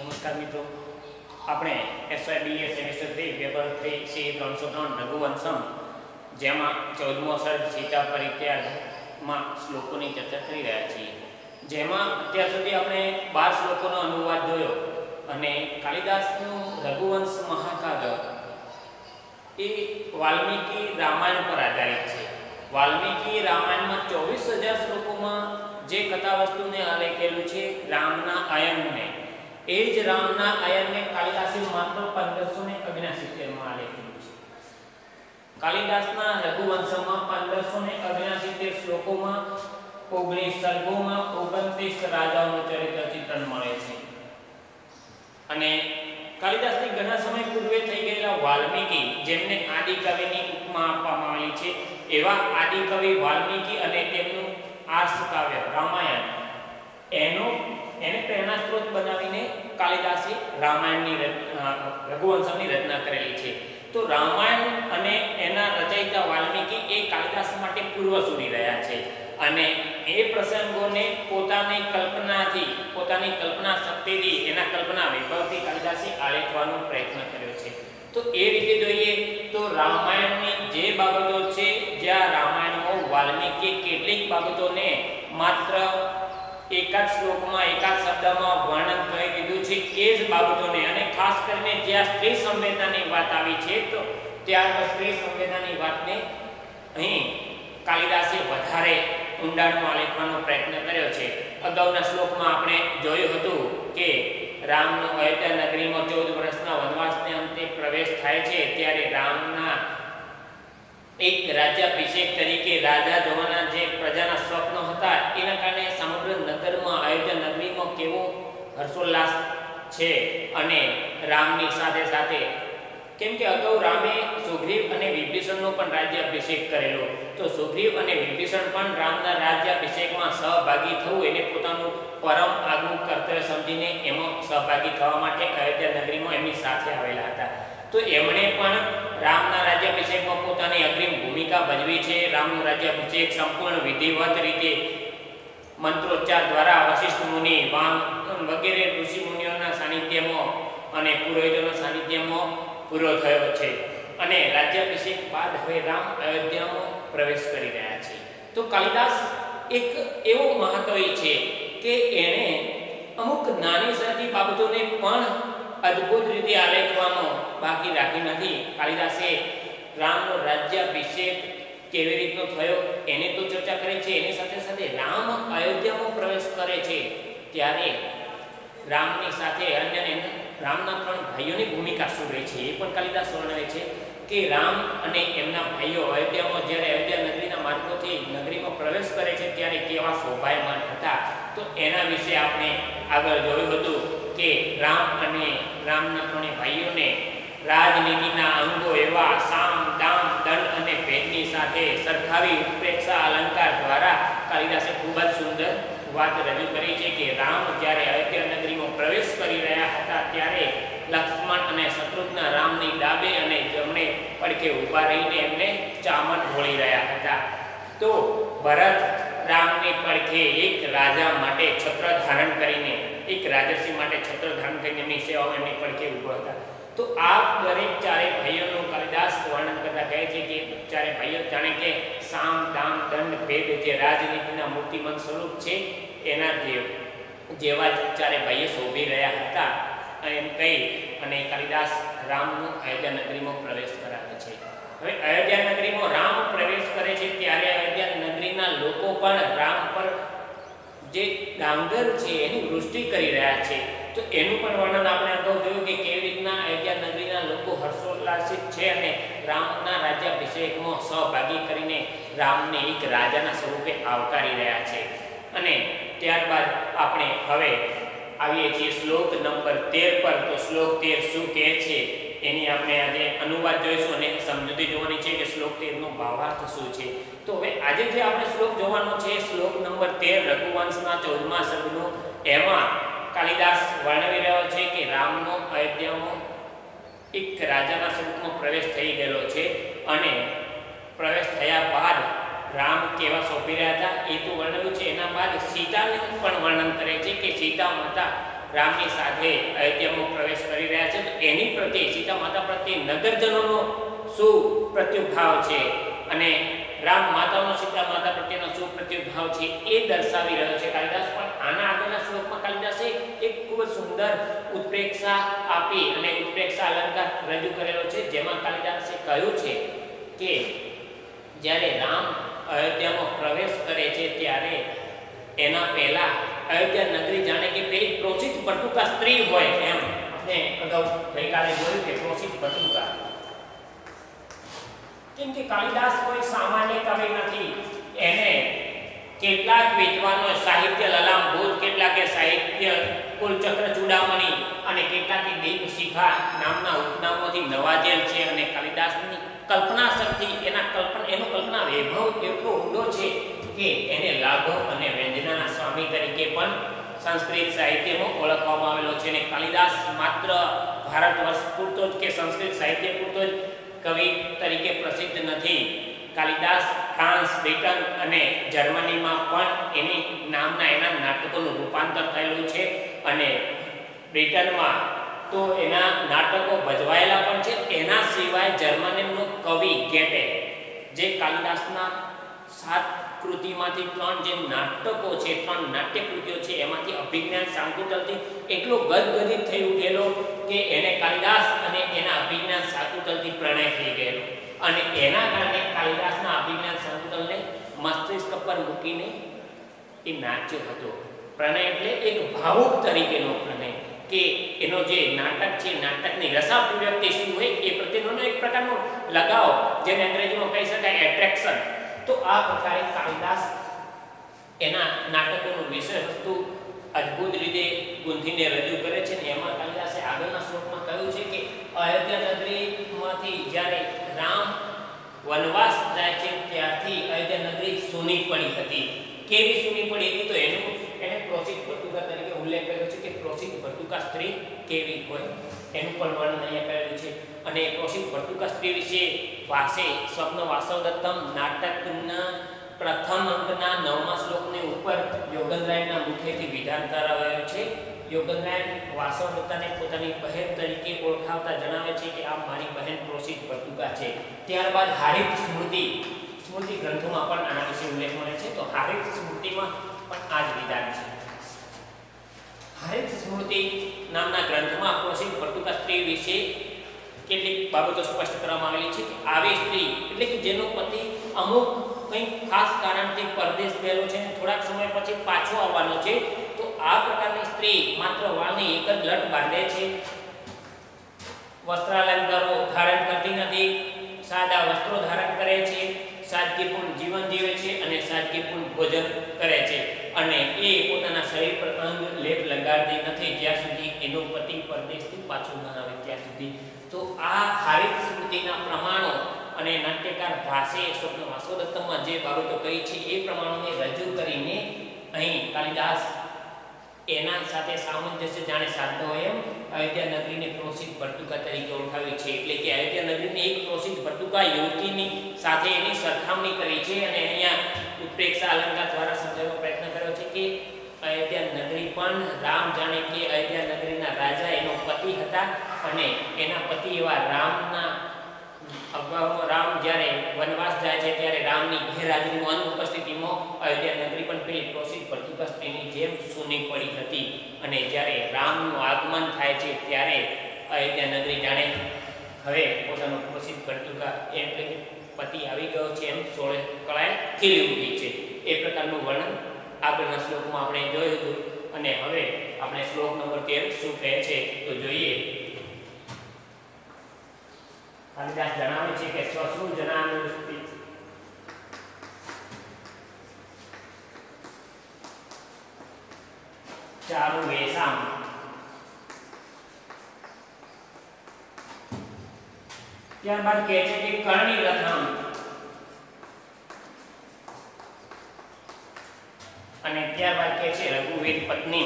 નમસ્કાર મિત્રો, આપણે SYBA semester 3 paper 3 C 303 Raghuvansham જેમાં 14મો સર્ગ સીતા પરિત્યાગમાં શ્લોકોની ચર્ચા કરી રહ્યા છીએ, જેમાં અત્યાર સુધી આપણે 12 શ્લોકોનો અનુવાદ જોયો અને કાલિદાસનું રઘુવંશ મહાકાવ્ય એ વાલ્મીકી રામાયણ પર આધારિત છે। વાલ્મીકી રામાયણમાં 24,000 શ્લોકોમાં જે કથા વસ્તુને આલેખેલું છે રામના આયનને, એ જ રામના આયનને કાલિદાસે માત્ર 1569 માં આલેખેલું છે। કાલિદાસના રઘુવંશમાં 1569 શ્લોકોમાં 19 સર્ગોમાં 29 રાજાઓનું ચરિત્ર ચિત્રણ મળે છે અને કાલિદાસની ઘણા સમય પૂર્વે થઈ ગયેલા વાલ્મીકી, જેમને આદિકવિની ઉપમા આપવામાં આવેલી છે, એવા આદિકવિ વાલ્મીકી અને તેમનું આર્ષ કાવ્ય રામાયણ એને પ્રેરણા સ્ત્રોત બનાવીને કાલિદાસે રઘુવંશમની રચના કરેલી છે। તો રામાયણ અને એના રચયિતા વાલ્મીકી એ કાલિદાસ માટે પૂર્વસૂરી રહ્યા છે અને એ પ્રસંગોને પોતાની કલ્પના શક્તિથી, એના કલ્પના વૈભવથી કાલિદાસે આલેખવાનો પ્રયત્ન કર્યો છે। તો એ રીતે જોઈએ તો રામાયણની જે બાબતો છે, જ્યાં રામાયણમાં વાલ્મીકી કેટલીક બાબતોને માત્ર એકાદ શ્લોકમાં એકાદ શબ્દમાં વર્ણન કરી દીધું છે, એ જ બાબતોને અને ખાસ કરીને જ્યાં સ્ત્રી સંવેદનાની વાત આવી છે, તો ત્યાં સ્ત્રી સંવેદનાની વાતને અહીં કાલિદાસે વધારે ઊંડાણમાં આલેખવાનો પ્રયત્ન કર્યો છે। અગાઉના શ્લોકમાં આપણે જોયું હતું કે રામનો અયોધ્યા નગરીમાં 14 વર્ષના વનવાસને અંતે પ્રવેશ થાય છે, ત્યારે રામના એક રાજ્યાભિષેક તરીકે રાજા જોવાના જે પ્રજાના સ્વપ્નો હતા, એના કારણે સમગ્ર નગરમાં, અયોધ્યા નગરીમાં કેવો હર્ષોલ્લાસ છે અને રામની સાથે સાથે, કેમ કે અગાઉ રામે સુગ્રીવ અને વિભીષણનો પણ રાજ્યાભિષેક કરેલો, તો સુગ્રીવ અને વિભીષણ પણ રામના રાજ્યાભિષેકમાં સહભાગી થવું એને પોતાનું પરમ આગવું કર્તવ્ય સમજીને એમાં સહભાગી થવા માટે અયોધ્યા નગરીમાં એમની સાથે આવેલા હતા। તો એમણે પણ રામના રાજ્યાભિષેકમાં પોતાની અગ્રીમ ભૂમિકા ભજવી છે। રામનો રાજ્યાભિષેક સંપૂર્ણ વિધિવત રીતે મંત્રોચ્ચાર દ્વારા વશિષ્ઠ મુનિ, વામ વગેરે ઋષિ મુનિઓના સાનિધ્યમાં અને પુરોહિતોના સાનિધ્યમાં પૂરો થયો છે અને રાજ્યાભિષેક બાદ હવે રામ અયોધ્યામાં પ્રવેશ કરી રહ્યા છે। તો કાલિદાસ એક એવો મહાકવિ છે કે એણે અમુક નાની સાદી બાબતોને પણ અદ્ભુત રીતે આલેખવામાં બાકી રાખી નથી। કાલિદાસે રામનો રાજ્યાભિષેક કેવી રીતનો થયો એને તો ચર્ચા કરી છે, એની સાથે સાથે રામ અયોધ્યામાં પ્રવેશ કરે છે ત્યારે રામની સાથે અન્ય રામના 3 ભાઈઓની ભૂમિકા શું રહી છે એ પણ કાલિદાસ વર્ણવે છે કે રામ અને એમના ભાઈઓ અયોધ્યામાં જ્યારે અયોધ્યા નગરીના માર્ગોથી નગરીમાં પ્રવેશ કરે છે ત્યારે કેવા શોભાયમાન હતા। તો એના વિશે આપણે આગળ જોયું હતું કે રામ અને રામના 3 ભાઈઓને રાજનીતિના અંગો એવા સામ, દામ, દંડ અને ભેદની સાથે સરખાવી ઉત્પ્રેક્ષા અલંકાર દ્વારા કાલિદાસે ખૂબ જ સુંદર વાત રજૂ કરી છે કે રામ જ્યારે અયોધ્યા નગરીમાં પ્રવેશ કરી રહ્યા હતા ત્યારે લક્ષ્મણ અને શત્રુઘ્ન રામની ડાબે અને જમણે પડખે ઊભા રહીને એમને ચામર ઢોળી રહ્યા હતા। તો ભરત રામની પડખે એક રાજા માટે છત્ર ધારણ કરીને, એક રાજર્ષિ માટે છત્ર ધારણ કરીને એમની સેવામાં એમની પડખે ઊભા હતા। તો આ દરેક ચારે ભાઈઓનું કાલિદાસ વર્ણન કરતા કહે છે કે ચારે ભાઈઓ જાણે કે સામ, દામ, દંડ, ભેદ જે રાજનીતિના મૂર્તિમંત સ્વરૂપ છે એના જેવા જ ચારે ભાઈઓ શોભી રહ્યા હતા એમ કહી અને કાલિદાસ રામનો અયોધ્યા નગરીમાં પ્રવેશ કરાવે છે। હવે અયોધ્યા નગરીમાં રામ પ્રવેશ કરે છે ત્યારે અયોધ્યા નગરીના લોકો પણ રામ પર જે ડાંગર છે એની વૃષ્ટિ કરી રહ્યા છે। તો એનું પણ વર્ણન આપણે અગાઉ જોયું કે કેવી રીતના અયોધ્યા નગરીના લોકો હર્ષોલ્લાસિત છે અને રામના રાજ્યાભિષેકમાં સહભાગી કરીને રામને એક રાજાના સ્વરૂપે આવકારી રહ્યા છે। અને ત્યારબાદ આપણે હવે આવીએ છીએ શ્લોક નંબર 13 પર। તો શ્લોક 13 શું કહે છે એની આપણે આજે અનુવાદ જોઈશું અને સમજૂતી જોવાની છે કે શ્લોક 13 નો ભાવાર્થ શું છે। તો હવે આજે જે આપણે શ્લોક જોવાનો છે શ્લોક નંબર 13 રઘુવંશના 14મા સર્ગનો, એમાં કાલિદાસ વર્ણવી રહ્યો છે કે રામનો અયોધ્યામાં એક રાજાના સ્વરૂપમાં પ્રવેશ થઈ ગયેલો છે અને પ્રવેશ થયા બાદ રામ કેવા શોભી રહ્યા હતા એ તો વર્ણવ્યું છે। એના બાદ સીતાનું પણ વર્ણન કરે છે કે સીતા માતા રામની સાથે અયોધ્યામાં પ્રવેશ કરી રહ્યા છે, તો એની પ્રત્યે સીતા માતા પ્રત્યે નગરજનોનો શું પ્રત્યુભાવ છે અને રામ માતાનો સીતા માતા પ્રત્યેનો શું પ્રત્યુભાવ છે એ દર્શાવી રહ્યો છે કાલિદાસ. પણ આના આગળના શ્લોકમાં કાલિદાસે એક ખૂબ જ સુંદર ઉત્પ્રેક્ષા આપી અને ઉત્પ્રેક્ષા અલંકાર રજૂ કરેલો છે, જેમાં કાલિદાસે કહ્યું છે કે જ્યારે રામ અયોધ્યામાં પ્રવેશ કરે છે ત્યારે એના પહેલા અયોધ્યા નગરી જાણે કે પેલી પ્રોસિત પટુકા સ્ત્રી હોય એમ. આપણે અગાઉ ગઈકાલે જોયું કે પ્રોસિત પટુકા, કેમ કે કાલિદાસ કોઈ સામાન્ય કવિ નથી. એને કેટલાક વિદ્વાનો સાહિત્ય લલામભૂત, કેટલાકે સાહિત્ય કુલચક્ર ચૂડામણી અને કેટલાકે દીપશિખા નામના ઉપનામોથી નવાજેલ છે. અને કાલિદાસની કલ્પના શક્તિ, એનો કલ્પના વૈભવ એટલો ઊંડો છે કે એને લાઘવ અને વ્યંજનાના સ્વામી તરીકે પણ સંસ્કૃત સાહિત્યમાં ઓળખવામાં આવેલો છે. અને કાલિદાસ માત્ર ભારત વર્ષ પૂરતો જ કે સંસ્કૃત સાહિત્ય પૂરતો જ કવિ તરીકે પ્રસિદ્ધ નથી. કાલિદાસ ફ્રાન્સ, બ્રિટન અને જર્મનીમાં પણ એની એના નાટકોનું રૂપાંતર થયેલું છે. અને બ્રિટનમાં તો એના નાટકો ભજવાયેલા પણ છે. એના સિવાય જર્મનીનો કવિ ગેટે, જે કાલિદાસના 7 કૃતિમાંથી 3 જે નાટકો છે, 3 નાટ્ય કૃતિઓ છે, એમાંથી અભિજ્ઞાન શાકુંતલથી એટલો ગદગદિત થઈ ઉઠેલો કે એને કાલિદાસ અને એના અભિજ્ઞાન શાકુંતલથી પ્રણય થઈ ગયેલો. અને એના કારણે કાલિદાસના અભિજ્ઞાન શાકુંતલને મસ્તિષ્ક પર મૂકીને એ નાચ્યો હતો. પ્રણય એટલે એક ભાવુક તરીકેનો પ્રણય, કે એનો જે નાટક છે, નાટકની રસાભિવ્યક્તિ શું હોય એ પ્રત્યેનો એક પ્રકારનો લગાવ, જેને અંગ્રેજીમાં કહી શકાય એટ્રેક્શન. તો આ પ્રકારે કાલિદાસ એના નાટકોનું વિષય વસ્તુ અદ્ભુત રીતે ગુંથીને રજૂ કરે છે. ને એમાં કાલિદાસે આગળના શ્લોકમાં કહ્યું છે કે અયોધ્યા નગરીમાંથી જ્યારે રામ વનવાસ જાય છે ત્યારથી અયોધ્યા નગરી સૂની પડી હતી. કેવી સૂની પડી હતી? તો એને પ્રોસિત પટુકા તરીકે ઉલ્લેખ કર્યો છે કે પ્રોસિત પટુકા સ્ત્રી કેવી હોય એનું પણ વર્ણન અહીંયા કરેલું છે. અને પ્રોસિત પટુકા સ્ત્રી વિશે વાસે સ્વપ્ન વાસવદત્તમ નાટકના પ્રથમ અંકના 9મા શ્લોકની ઉપર યોગેન્દ્રાયણના મુખેથી વિધાન કરાવાયું છે. યોગેન્દ્રાયણ વાસવદત્તાને પોતાની બહેન તરીકે ઓળખાવતા જણાવે છે કે આ મારી બહેન પ્રોસિત પટુકા છે. ત્યારબાદ હારિત સ્મૃતિ ગ્રંથોમાં પણ આના વિશે ઉલ્લેખ મળે છે. તો હારિત સ્મૃતિમાં પણ આ જ વિધાન છે. હારિત સ્મૃતિ નામના ગ્રંથમાં પ્રોસિત પટુકા સ્ત્રી વિશે કેટલીક બાબતો સ્પષ્ટ કરવામાં આવેલી છે કે આવી સ્ત્રી એટલે કે જેનો પતિ અમુક કંઈક ખાસ કારણથી પરદેશ ગયેલો છે અને થોડાક સમય પછી પાછો આવવાનો છે, તો આ પ્રકારની સ્ત્રી માત્ર વાળની એક જ લટ બાંધે છે, વસ્ત્રાલંકારો ધારણ કરતી નથી, સાદા વસ્ત્રો ધારણ કરે છે, સાદગીપૂર્ણ જીવન જીવે છે અને સાદગીપૂર્ણ ભોજન કરે છે. અને એ પોતાના શરીર પર અંગ લેપ લગાડતી નથી જ્યાં સુધી એનો પતિ પરદેશથી પાછો ન આવે ત્યાં સુધી. તો આ હારિત સ્મૃતિના પ્રમાણો અને નાટ્યકાર ભાસે સ્વપ્ન વાસવદત્તમમાં જે બાબતો કહી છે એ પ્રમાણોને રજૂ કરીને અહીં કાલિદાસ એના સાથે સામંજસ્ય જાણે સાધતો હોય એમ અયોધ્યા નગરીને પ્રોસિત પટુકા તરીકે ઓળખાવી છે. એટલે કે અયોધ્યા નગરીને એક પ્રોસિત પટુકા યુવતીની સાથે એની સરખામણી કરી છે. અને અહીંયા ઉત્પ્રેક્ષા અલંકાર દ્વારા સમજાવવાનો પ્રયત્ન કર્યો છે કે અયોધ્યા નગરી પણ રામ જાણે કે અયોધ્યા નગરીના રાજા એનો પતિ હતા અને એના પતિ એવા રામ જ્યારે વનવાસ જાય છે ત્યારે રામની ગેરહાજરીમાં અનુપસ્થિતિમાં અયોધ્યા નગરી પણ પેલી પ્રોસિત પટુકા સ્ત્રીની જેમ સૂની પડી હતી. અને જ્યારે રામનું આગમન થાય છે ત્યારે અયોધ્યા નગરી જાણે હવે પોતાનો પ્રોસિત પટુકા એટલે કે પતિ આવી ગયો છે એમ સોળે કળાએ ખીલી ઉઠી છે. એ પ્રકારનું વર્ણન આગળના શ્લોકમાં આપણે જોયું હતું. અને હવે આપણે શ્લોક નંબર 13 શું કહે છે તો જોઈએ. કાલિદાસ જણાવે છે કે સ્વસૃજનાનુષ્ઠિ ચારુ વેશામ ત્યારબાદ કહે છે કે કર્ણી રથમ અને ત્યારબાદ કહે છે રઘુવીર પત્ની.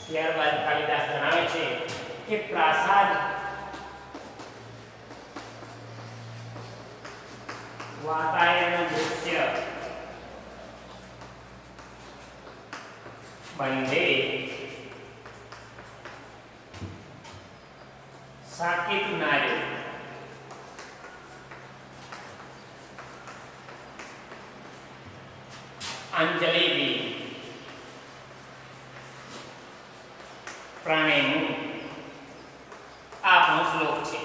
ત્યારબાદ કાલિદાસ જણાવે છે કે પ્રાસાદ વાતાયન દૃશ્ય બંધે સાકેત નાર્યો અંજલિ પ્રાણેનું આપણો શ્લોક છે.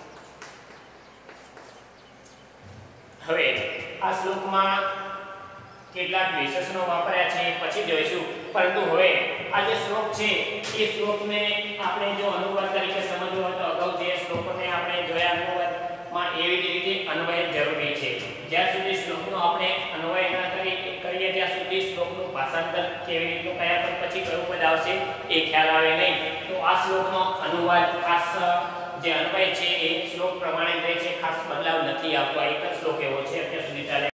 હવે આ શ્લોકમાં કેટલાક વિશેષણો વાપર્યા છે પછી જોઈશું, પરંતુ હવે આ જે શ્લોક છે એ શ્લોકને આપણે જો અનુવાદ તરીકે સમજવો હોય તો અગાઉ જે શ્લોકોને આપણે જોયા અનુવાદમાં એવી જ રીતે અન્વય જરૂરી છે. જ્યાં સુધી શ્લોકનો આપણે અન્વય ન કરીએ ત્યાં સુધી શ્લોકનું ભાષાંતર કેવી રીતનું કયા પદ પછી કયું પદ આવશે એ ખ્યાલ આવે નહીં. તો આ શ્લોકનો અનુવાદ ખાસ જે અન્વય છે એ શ્લોક પ્રમાણે રહે છે, ખાસ બદલાવ નથી આવતો. આ એક જ શ્લોક એવો છે અત્યાર સુધી ચાલે